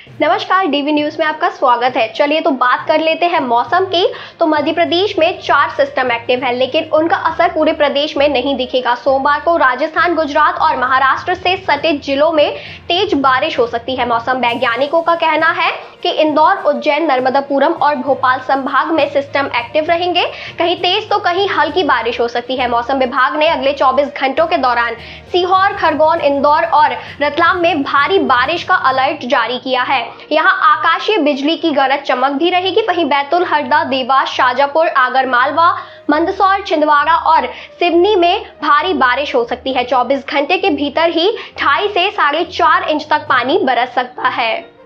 नमस्कार, DV news में आपका स्वागत है। चलिए तो बात कर लेते हैं मौसम की। तो मध्य प्रदेश में 4 सिस्टम एक्टिव है, लेकिन उनका असर पूरे प्रदेश में नहीं दिखेगा। सोमवार को राजस्थान, गुजरात और महाराष्ट्र से सटे जिलों में तेज बारिश हो सकती है। मौसम वैज्ञानिकों का कहना है कि इंदौर, उज्जैन, नर्मदापुरम और भोपाल संभाग में सिस्टम एक्टिव रहेंगे। कहीं तेज तो कहीं हल्की बारिश हो सकती है। मौसम विभाग ने अगले 24 घंटों के दौरान सीहोर, खरगोन, इंदौर और रतलाम में भारी बारिश का अलर्ट जारी किया है। यहाँ आकाशीय बिजली की गरज चमक भी रहेगी। वहीं बैतूल, हरदा, देवास, शाजापुर, आगरमालवा, मंदसौर, छिंदवाड़ा और सिवनी में भारी बारिश हो सकती है। 24 घंटे के भीतर ही 2.5 से 4.5 इंच तक पानी बरस सकता है।